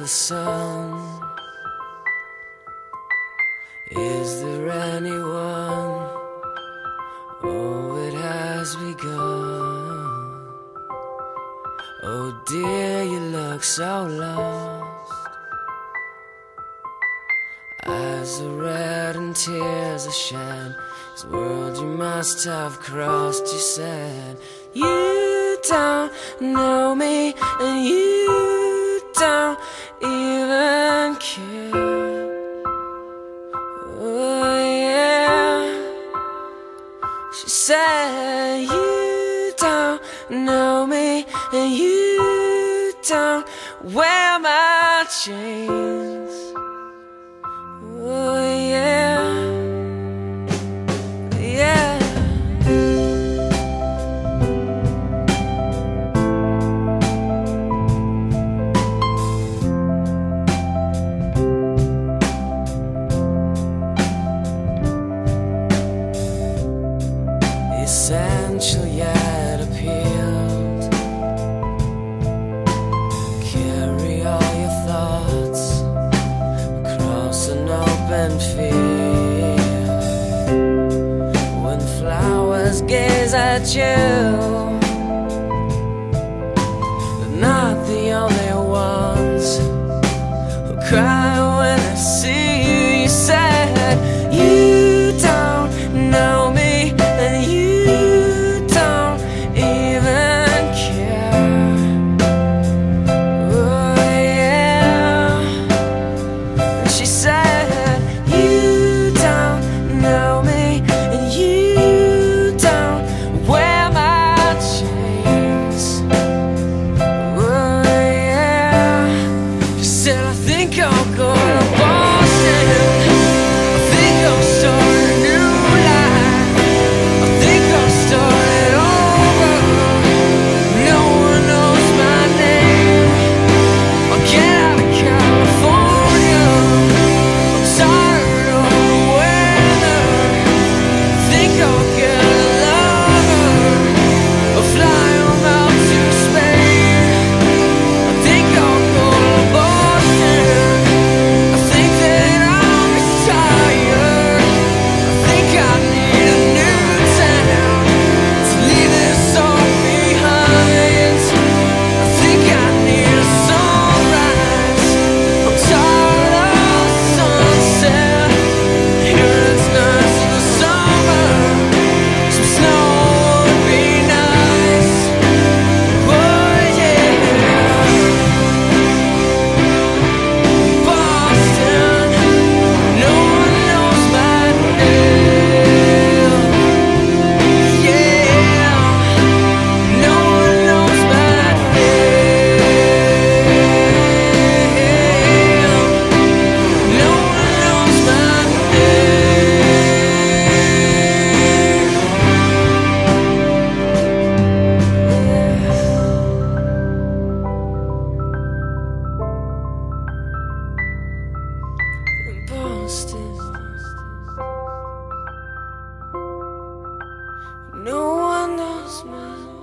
the sun. Is there anyone? Oh, it has begun. Oh dear, you look so lost. Eyes are red and tears are shed. This world you must have crossed, you said. You don't know me, and you don't even care. Oh yeah. She said, you don't know me, and you don't wear my chains. Oh yeah, yeah. Essential yet appealed. Carry all your thoughts across an open field. When flowers gaze at you, they're not the only ones who cry when they see you. You said, you don't know me, and you don't even care. Oh yeah. And she said, you don't know me, and you don't wear my chains. Oh yeah. She said, I think I'll go to Boston. I think I'll start a new life. I think I'll start it over. No one knows my name. I'll get out of California. I'm tired of the weather. I think I'll get a lover. I'll fly home out to Spain. I think I'll go to Boston. I think that I'm retired. I think I need a new town to leave this all behind. I think I need a sunrise. I'm tired of the sunset. Here it's nice in the summer. Some snow would be nice. Oh yeah. Boston, no one knows my name. Yeah, no one knows my name. No one knows my name. Boston, no one knows my